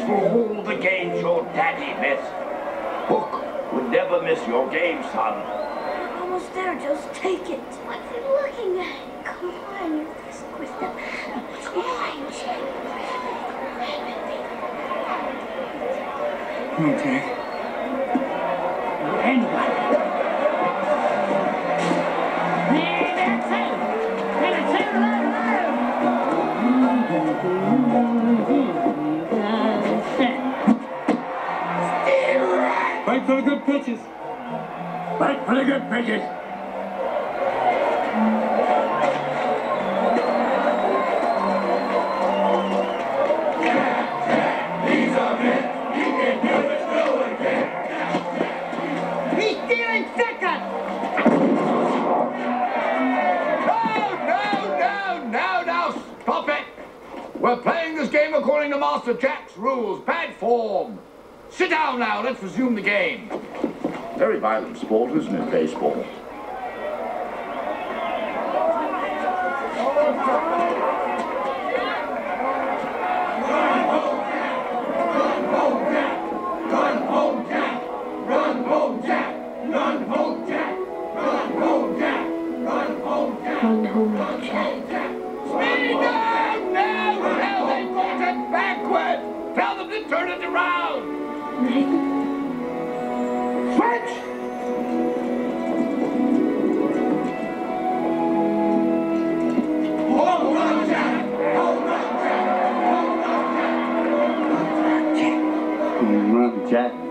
all the games your daddy missed. Hook would never miss your game, son. We're almost there, Just take it. What are you looking at? Come on, you're this with them. It's mine. Okay. Anyway. Wait for the good pitches. Wait for the good pitches. He's a man. He can do it, do it again. He's stealing second. No, stop it. We're playing this game according to Master Jack's rules. Bad form. Sit down now. Let's resume the game. Very violent sport, isn't it, baseball? Run home, Jack. Speed down now! Tell them put it backward! Tell them to turn it around! Switch! Home run, Jack! Home run, Jack! Home run, Jack! Home run, Jack.